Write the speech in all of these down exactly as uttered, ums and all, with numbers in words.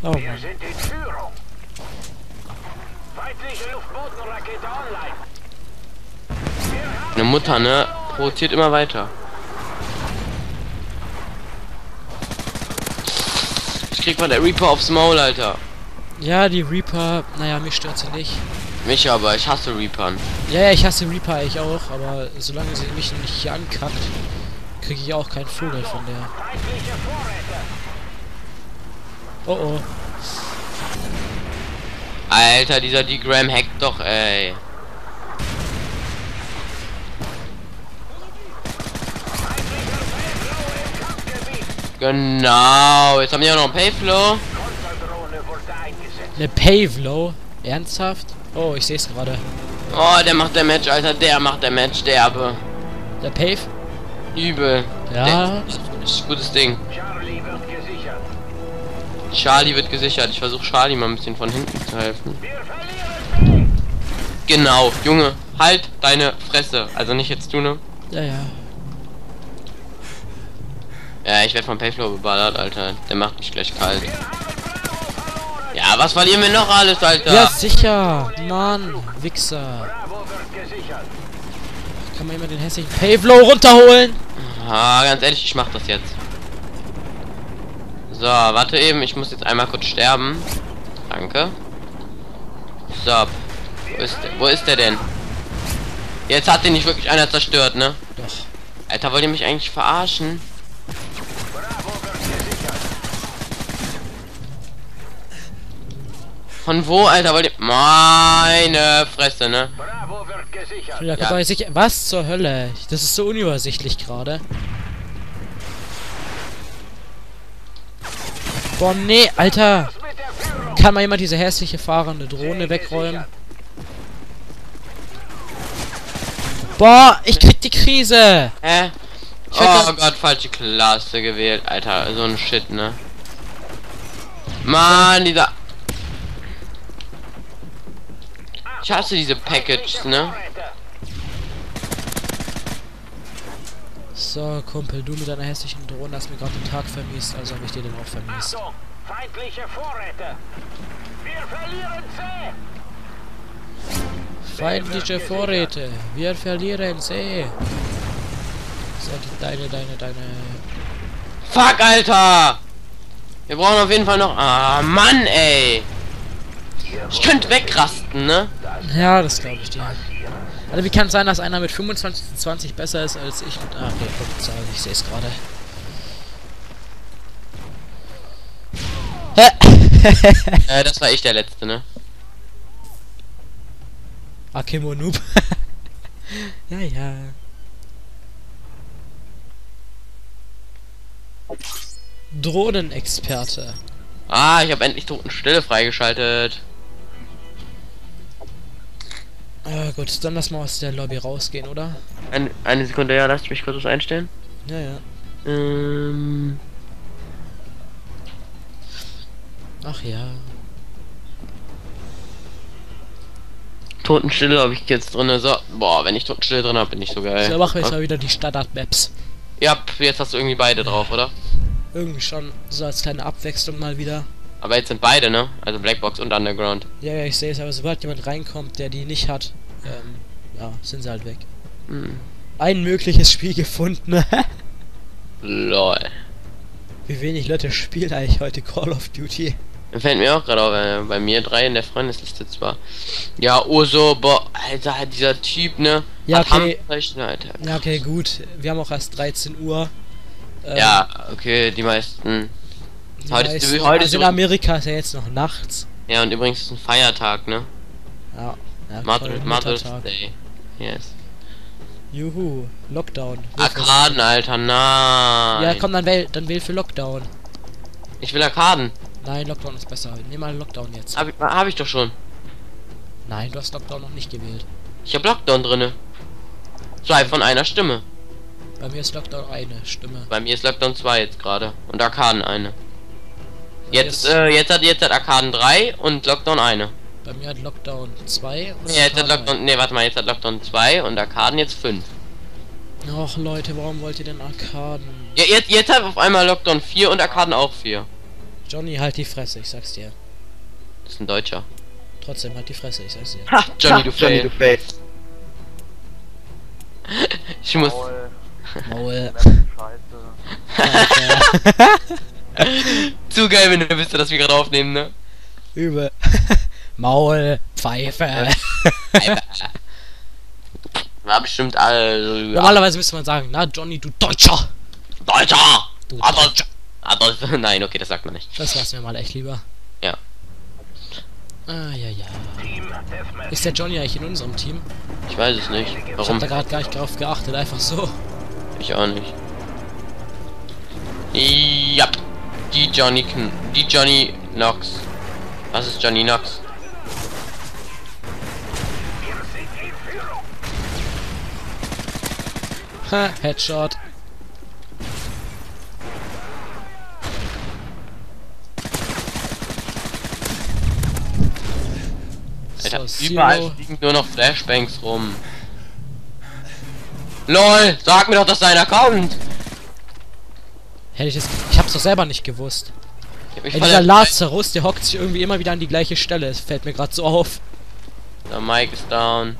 Oh Wir Mann. sind in Führung. Feindliche Luftbodenrakete online. Eine Mutter, ne? Provoziert immer weiter. Ich krieg mal der Reaper aufs Maul, Alter. Ja, die Reaper, naja, mich stört sie nicht. Mich aber, ich hasse Reapern. Ja, ja, ich hasse Reaper eigentlich auch, aber solange sie mich nicht hier ankackt, kriege ich auch keinen Vogel von der. Feindliche Vorräte. Oh oh. Alter, dieser D-Gram hackt doch, ey. Genau, jetzt haben wir ja noch einen Payflow. Konterdrohne wurde eingesetzt. Eine Pavlow? Ernsthaft? Oh, ich sehe es gerade. Oh, der macht der Match, Alter, der macht der Match, derbe. Der Pave? Übel. Ja. Der, ist ein gutes Ding. Charlie wird gesichert. Charlie wird gesichert. Ich versuche Charlie mal ein bisschen von hinten zu helfen. Wir verlieren C. Genau, Junge, halt deine Fresse. Also nicht jetzt du, ne? Ja, ja. Ja, ich werde von Payflow beballert, Alter. Der macht mich gleich kalt. Ja, was verlieren wir noch alles, Alter? Ja, sicher. Mann, Wichser. Bravo wird gesichert. Kann man immer den hässlichen Pavlow runterholen? Ah, ganz ehrlich, ich mach das jetzt. So, warte eben, ich muss jetzt einmal kurz sterben. Danke. So. Wo ist der, wo ist der denn? Jetzt hat den nicht wirklich einer zerstört, ne? Doch. Alter, wollt ihr mich eigentlich verarschen? Bravo wird gesichert. Von wo, Alter, wollt ihr... Meine Fresse, ne? Bravo wird gesichert. Ja, Ja. ja. Sicher. Was zur Hölle? Das ist so unübersichtlich gerade. Boah, nee, Alter. Was mit der Führung? Kann mal jemand diese hässliche fahrende Drohne wegräumen? Boah, ich krieg die Krise. Hä? Ich werd Oh Gott, falsche Klasse gewählt, Alter. So ein Shit, ne? Mann, dieser... Ich hasse diese Packages, ne? So, Kumpel, du mit deiner hässlichen Drohne hast mir gerade den Tag vermiest, also habe ich dir den auch vermiest. Achtung, feindliche Vorräte. Wir verlieren C. Feindliche Vorräte, wir verlieren sie. So, die, deine, deine, deine... Fuck, Alter! Wir brauchen auf jeden Fall noch... Ah, Mann, ey! Ich könnte wegrasten, ne? Ja, das glaube ich dir. Also wie kann es sein, dass einer mit fünfundzwanzig zu zwanzig besser ist als ich mit... Ah, okay, Punktzahl, ich sehe es gerade. Äh, das war ich der Letzte, ne? Akimo Noob. Ja, ja. Drohnenexperte. Ah, ich habe endlich Totenstille freigeschaltet. Äh, gut, dann lass mal aus der Lobby rausgehen, oder? Ein, eine Sekunde, ja, lass mich kurz was einstellen. Ja, ja. Ähm... Ach ja. Totenstille habe ich jetzt drinne. So, boah, wenn ich Totenstille drin habe, bin ich so geil. So, machen wir jetzt Okay. mal wieder die Standard-Maps. Ja, jetzt hast du irgendwie beide drauf, oder? Irgendwie schon, so als kleine Abwechslung mal wieder. Aber jetzt sind beide, ne? Also Blackbox und Underground. Ja, ja, ich sehe es, aber sobald jemand reinkommt, der die nicht hat, ähm, ja, sind sie halt weg. Hm. Ein mögliches Spiel gefunden. Lol. Wie wenig Leute spielen eigentlich heute Call of Duty. Fällt mir auch gerade auf, äh, bei mir drei in der Freundesliste zwar. Ja, Urso, boah, Alter, dieser Typ, ne? Ja, Hat okay. Handzeichen, Alter. Ja, okay, gut. Wir haben auch erst dreizehn Uhr. Ähm, Ja, okay, die meisten. die heute ist- meisten- heute also ist in übrigens- Amerika ist ja jetzt noch nachts. Ja, und übrigens ist ein Feiertag, ne? Ja, ja Mother, toll, Mother's Muttertag. Day. Yes. Juhu, Lockdown. Arkaden, Alter, nein. Ja, komm, dann wähl, dann wähl für Lockdown. Ich will Arkaden. Nein, Lockdown ist besser. Nimm mal Lockdown jetzt. Hab ich, hab ich doch schon. Nein, du hast Lockdown noch nicht gewählt. Ich hab Lockdown drinne. Zwei von einer Stimme. Bei mir ist Lockdown eine Stimme. Bei mir ist Lockdown zwei jetzt gerade. Und Arkaden eine. Bei mir Jetzt, ist- äh, jetzt hat jetzt hat Arkaden drei und Lockdown eine. Bei mir hat Lockdown zwei und Ja, jetzt hat Arkaden Lockdown. Ne, warte mal, jetzt hat Lockdown zwei und Arkaden jetzt fünf. ein. Och Leute, warum wollt ihr denn Arkaden? Ja, jetzt, jetzt hat auf einmal Lockdown vier und Arkaden auch vier. Johnny, halt die Fresse, ich sag's dir. Das ist ein Deutscher. Trotzdem halt die Fresse, ich sag's dir. Ha, Johnny, du Johnny, fail. du fail. Ich muss... Maul, Maul. Scheiße. Alter. Zu geil, wenn du wüsstest, dass wir gerade aufnehmen, ne? Übel. Maul. Pfeife. War bestimmt also... Normalerweise müsste man sagen, na Johnny, du Deutscher. Deutscher! Du Adolf! Deutscher. Adolf! Nein, okay, das sagt man nicht. Das war's mir mal echt lieber. Ja. Ah, ja, ja. Team Deathmatch. Ist der Johnny eigentlich in unserem Team? Ich weiß es nicht. Ich hab Warum? da gerade gar nicht drauf geachtet, einfach so. Ich auch nicht. Ja. Die Johnny Kn die Johnny Knox. Was ist Johnny Knox? Wir sind in Führung. Ha, Headshot. Alter, So, überall Zero. fliegen nur noch Flashbangs rum. LOL, sag mir doch, dass da einer kommt! Hätte ich es. Ich hab's doch selber nicht gewusst. Ich hab mich Ey, voll dieser erschreckt. Lazarus, der hockt sich irgendwie immer wieder an die gleiche Stelle. Es fällt mir gerade so auf. Der Mike ist down.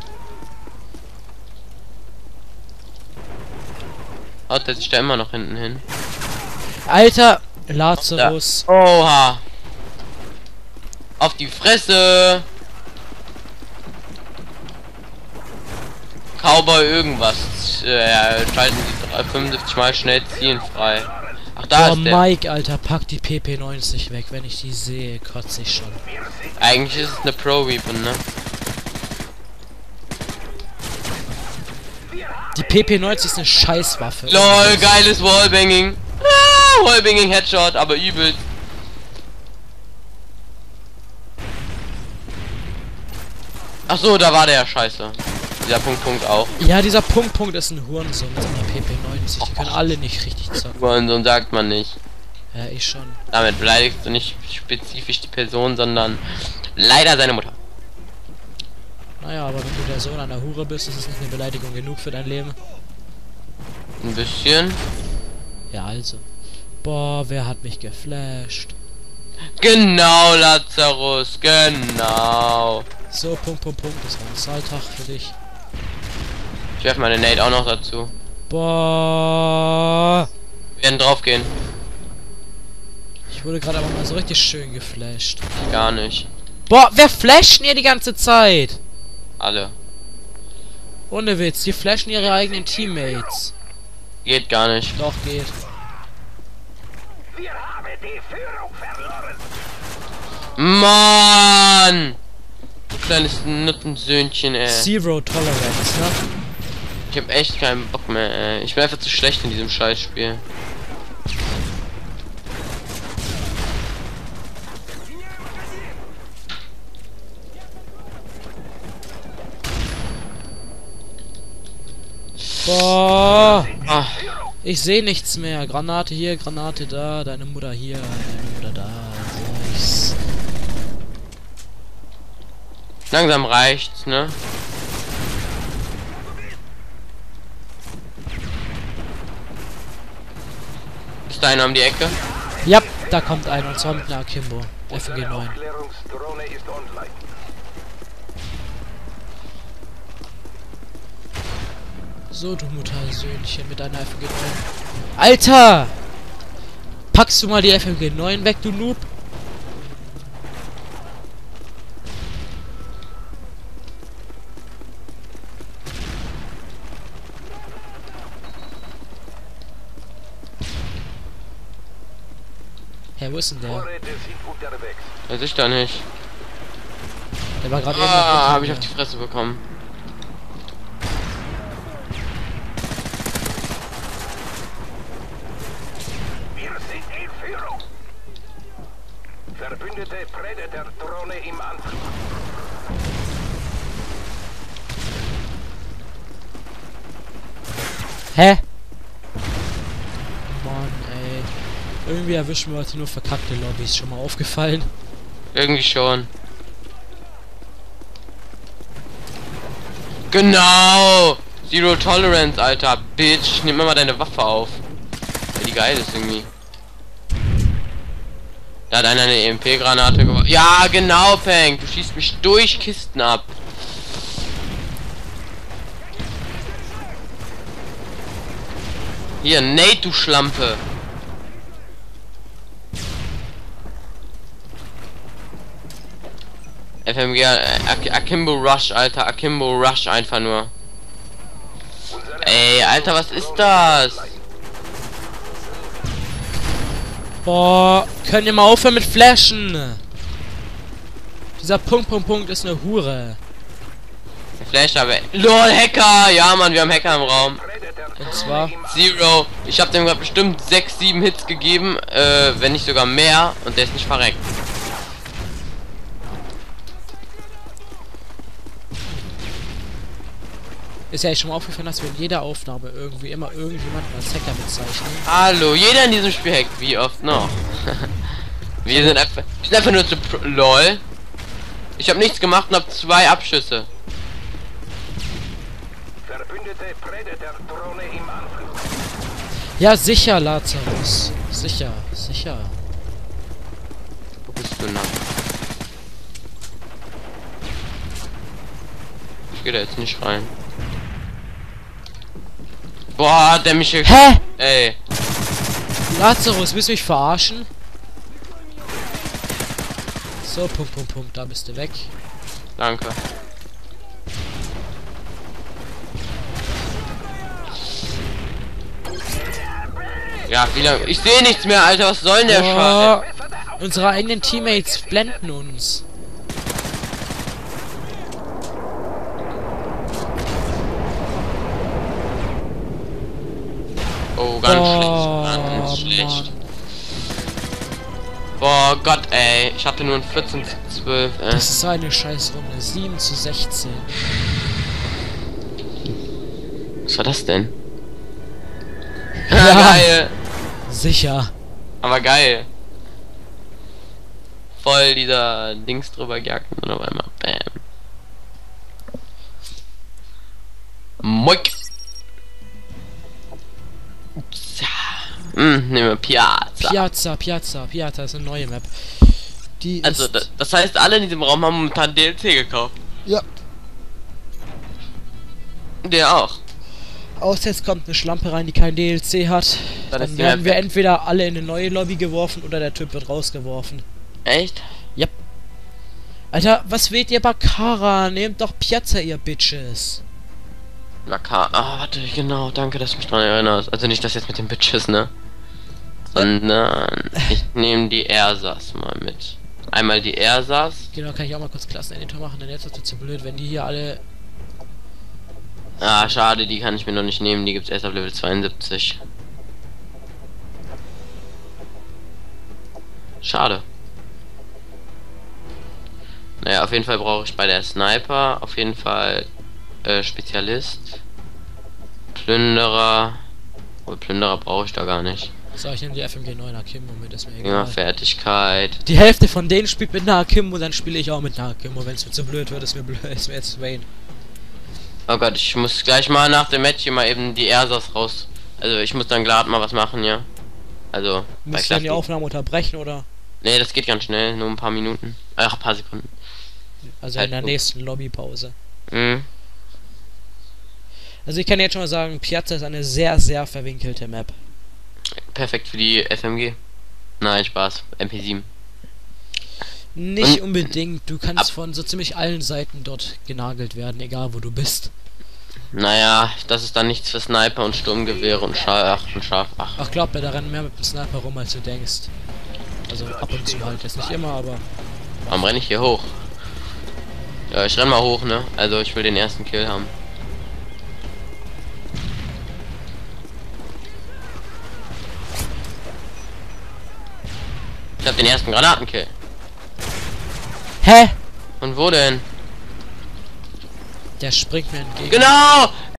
Haut der sich da immer noch hinten hin? Alter, Lazarus. Oha! Auf die Fresse! Cowboy irgendwas. Äh, schalten Sie drei- fünfundsiebzig mal schnell zielen frei. Ach, da Oh, ist der. Mike, Alter, pack die P P neunzig weg. Wenn ich die sehe, kotze ich schon. Eigentlich ist es eine Pro Weapon, ne? Die P P neunzig ist eine Scheißwaffe. LOL, geiles Wallbanging. Ah, Wallbanging Headshot, aber übel. Ach so, da war der Scheiße. Dieser Punkt Punkt auch. Ja, dieser Punkt Punkt ist ein Hurensohn mit seiner P P neunzig. Die können alle nicht richtig zocken. Und sagt man nicht. Ja, ich schon. Damit beleidigst du nicht spezifisch die Person, sondern leider seine Mutter. Naja, aber wenn du der Sohn einer Hure bist, ist es nicht eine Beleidigung genug für dein Leben. Ein bisschen. Ja, also. Boah, wer hat mich geflasht? Genau, Lazarus, genau. So, Punkt, Punkt, Punkt. Das war ein Zahltag für dich. Ich werfe meine Nate auch noch dazu. Boah. Wir werden draufgehen. Ich wurde gerade aber mal so richtig schön geflasht. Gar nicht. Boah, wer flasht denn hier die ganze Zeit? Alle. Ohne Witz, die flashen ihre eigenen Teammates. Geht gar nicht. Doch, geht. Wir haben die Führung verloren. Mann! Du kleines Nuttensöhnchen, ey. Zero Tolerance, ne? Ich hab echt keinen Bock mehr, ey. Ich bin einfach zu schlecht in diesem Scheißspiel. Boah. Ach, Ich sehe nichts mehr. Granate hier, Granate da, deine Mutter hier, deine Mutter da. Nice. langsam reicht's, ne? Ist da einer um die Ecke? Ja, da kommt einer und zwar mit einer Akimbo. F G neun. Aufklärungsdrohne ist online. So, du Muttersöhnchen mit deiner F G neun. Alter! Packst du mal die F G neun weg, du Noob? Hä, wo ist denn der? Vorräte sind unterwegs. Weiß ich da nicht. Der war gerade Ah, habe ich auf die die Fresse bekommen. Wir sind in Führung. Verbündete Predator-Drohne im Anflug. Hä? Mann, ey. Irgendwie erwischen wir heute nur verkackte Lobbys. Schon mal aufgefallen? Irgendwie schon. Genau! Zero Tolerance, Alter. Bitch, nimm mal deine Waffe auf. Weil die geil ist irgendwie. Da hat einer eine E M P-Granate geworfen. Ja, genau, Peng. Du schießt mich durch Kisten ab. Hier, Nate, du Schlampe. F M G, äh, Ak Akimbo Rush, Alter. Akimbo Rush einfach nur. Ey, Alter, was ist das? Boah, könnt ihr mal aufhören mit Flashen? Dieser Punkt, Punkt, Punkt ist eine Hure. Flash aber. LOL, Hacker! Ja, Mann, wir haben Hacker im Raum. Und zwar... Zero. Ich habe dem gerade bestimmt sechs, sieben Hits gegeben, äh, wenn nicht sogar mehr, und der ist nicht verreckt. Ist ja echt schon mal aufgefallen, dass wir in jeder Aufnahme irgendwie immer irgendjemanden als Hacker bezeichnen. Hallo, jeder in diesem Spiel hackt. Wie oft noch? wir sind einfach, wir sind einfach nur zu pro LOL. Ich habe nichts gemacht und habe zwei Abschüsse. Verbündete Predator-Drohne im Anflug. Ja, sicher, Lazarus. Sicher, sicher. Wo bist du denn? Ich geh da jetzt nicht rein. Boah, hat der mich hier... Hä? Ey. Lazarus, willst du mich verarschen? So, Punkt, Punkt, Punkt, da bist du weg. Danke. Ja, wie lange? Ich sehe nichts mehr, Alter. Was soll denn der Scheiß? Oh, unsere eigenen Teammates blenden uns. Oh, ganz Boah, schlecht. Ganz schlecht. Mann. Boah, Gott, ey. Ich hatte nur ein vierzehn zu zwölf, ey. Das ist so eine Scheißrunde. sieben zu sechzehn. Was war das denn? Ja. Geil. Sicher. Aber geil. Voll dieser Dings drüber gejagt und auf einmal bam. Moik. Hm, nehmen wir Piazza. Piazza, Piazza, Piazza ist eine neue Map. Die Also, ist... das, das heißt, alle in diesem Raum haben momentan D L C gekauft. Ja. Der auch. Außer jetzt kommt eine Schlampe rein, die kein D L C hat. Dann ist Dann die werden Map wir weg. entweder alle in eine neue Lobby geworfen oder der Typ wird rausgeworfen. Echt? Yep. Alter, was wählt ihr Baccara? Nehmt doch Piazza, ihr Bitches. Laka. Ah, warte, genau, danke, dass du mich dran erinnerst. Also nicht das jetzt mit den Bitches, ne? Sondern ich nehme die Ersas mal mit. Einmal die Ersas. Genau, kann ich auch mal kurz Klasseneditor machen, denn jetzt ist es zu blöd, wenn die hier alle... Ah, schade, die kann ich mir noch nicht nehmen, die gibt's erst auf Level zweiundsiebzig. Schade. Naja, auf jeden Fall brauche ich bei der Sniper auf jeden Fall äh, Spezialist, Plünderer. Oh, Plünderer brauche ich da gar nicht. So, ich nehme die F M G neun Akimbo mit, ist mir egal. Ja, Fertigkeit. Die Hälfte von denen spielt mit einer Akimbo, dann spiele ich auch mit einer Akimbo. Wenn es mir zu blöd wird, ist mir blöd, ist mir jetzt Wayne. Oh Gott, ich muss gleich mal nach dem Match hier mal eben die Ersas raus. Also ich muss dann gerade mal was machen, ja. Also bei Müsst ihr dann die Klassen. Aufnahme unterbrechen, oder? Nee, das geht ganz schnell, nur ein paar Minuten. Ach, ein paar Sekunden. Also Halt in der gut. nächsten Lobbypause. Mhm. Also ich kann jetzt schon mal sagen, Piazza ist eine sehr, sehr verwinkelte Map. Perfekt für die F M G. Nein, Spaß. M P sieben. Nicht Und- unbedingt, du kannst Ab- von so ziemlich allen Seiten dort genagelt werden, egal wo du bist. Naja, das ist dann nichts für Sniper und Sturmgewehre und Schaf. Ach, und Schaf. Ach. Ach glaub mir, da rennen mehr mit dem Sniper rum, als du denkst. Also ab und zu halt, jetzt nicht immer, aber... Warum renne ich hier hoch? Ja, ich renn mal hoch, ne? Also ich will den ersten Kill haben. Ich hab den ersten Granatenkill. Hä? Und wo denn? Der springt mir entgegen. Genau!